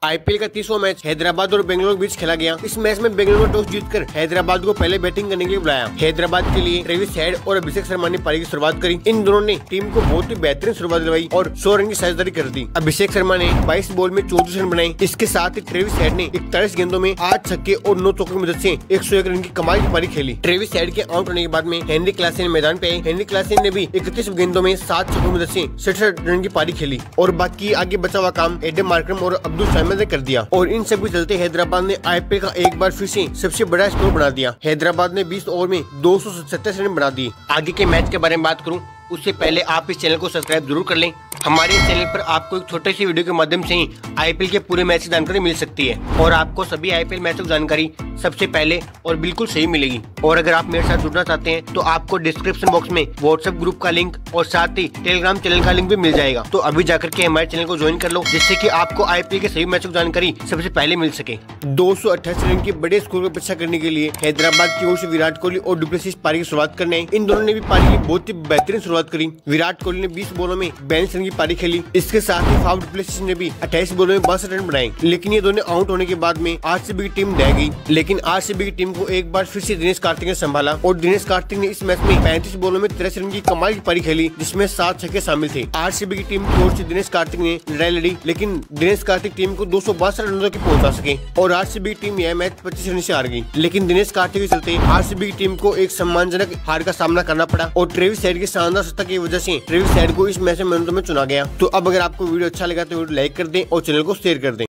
IPL का 30वां match Hyderabad और बेंगलुरु बीच खेला गया। इस मैच में बेंगलुरु ने टॉस जीतकर हैदराबाद को पहले बैटिंग करने के लिए बुलाया। हैदराबाद के लिए ट्रेविस हेड और अभिषेक शर्मा ने पारी की शुरुआत करी। इन दोनों ने टीम को बहुत ही बेहतरीन शुरुआत दिलवाई और 100 रन की साझेदारी कर दी। अभिषेक शर्मा ने 22 बॉल में 14 रन बनाए। इसके साथ ही ट्रेविस हेड ने 41 गेंदों में 8 छक्के और 9 चौके की मदद से 101 रन की कमाल की पारी खेली। ट्रेविस हेड के आउट होने के बाद में हेनरी क्लासेन मैदान पे आए। हेनरी क्लासेन ने भी 31 गेंदों में 7 छक्कों की मदद से 66 रन की पारी खेली और बाकी आगे बचा हुआ काम एडम मार्करम और अब्दुल साइमन ने कर दिया। और इन सब के चलते हैदराबाद ने आईपीएल का एक बार फिर से सबसे बड़ा स्कोर बना दिया। हैदराबाद ने 20 ओवर में 227 रन बना दिए। आगे के मैच के बारे में बात करूं उससे पहले आप इस चैनल को सब्सक्राइब जरूर कर लें। हमारे चैनल पर आपको एक छोटे सी वीडियो के माध्यम से ही आईपीएल के पूरे मैच की जानकारी मिल सकती है और आपको सभी आईपीएल मैचों की जानकारी सबसे पहले और बिल्कुल सही मिलेगी। और अगर आप मेरे साथ जुड़ना चाहते हैं तो आपको डिस्क्रिप्शन बॉक्स में व्हाट्सएप ग्रुप का लिंक और साथ ही टेलीग्राम चैनल का लिंक भी मिल जाएगा। तो अभी जाकर के हमारे चैनल को ज्वाइन कर लो जिससे कि आपको आईपीएल के सभी मैचों की जानकारी सबसे पहले मिल सके। 228 रन के बड़े स्कोर की अपेक्षा करने के लिए हैदराबाद की ओर से विराट कोहली और डुप्लेसिस पारी की शुरुआत करने आए। इन दोनों ने भी पारी की बहुत ही बेहतरीन शुरुआत करी। विराट कोहली ने 20 बॉलों में 42 रन की पारी खेली। इसके साथ ही फाफ डुप्लेसिस ने भी 28 बॉलों में 62 रन बनाए। लेकिन ये दोनों आउट होने के बाद में आरसीबी की टीम रह गई। लेकिन आरसीबी की टीम को एक बार फिर से दिनेश कार्तिक ने संभाला और दिनेश कार्तिक ने इस मैच में 35 बॉलों में 83 रन की कमाल की पारी खेली जिसमें 7 छक्के शामिल थे। आरसीबी की टीम की ओर से दिनेश कार्तिक ने लड़ाई लड़ी लेकिन दिनेश कार्तिक टीम को 262 रनों तक पहुंचा सके और आरसीबी की टीम यह मैच 25 रन से हार गई। लेकिन दिनेश कार्तिक के चलते आरसीबी की टीम को एक सम्मानजनक हार का सामना करना पड़ा और ट्रेविस हेड की शानदार सत्ता की वजह से ट्रेविस हेड को इस मैच में मैन ऑफ द मैच चुना गया। तो अब अगर आपको वीडियो अच्छा लगा तो वीडियो लाइक कर दें और चैनल को शेयर कर दें।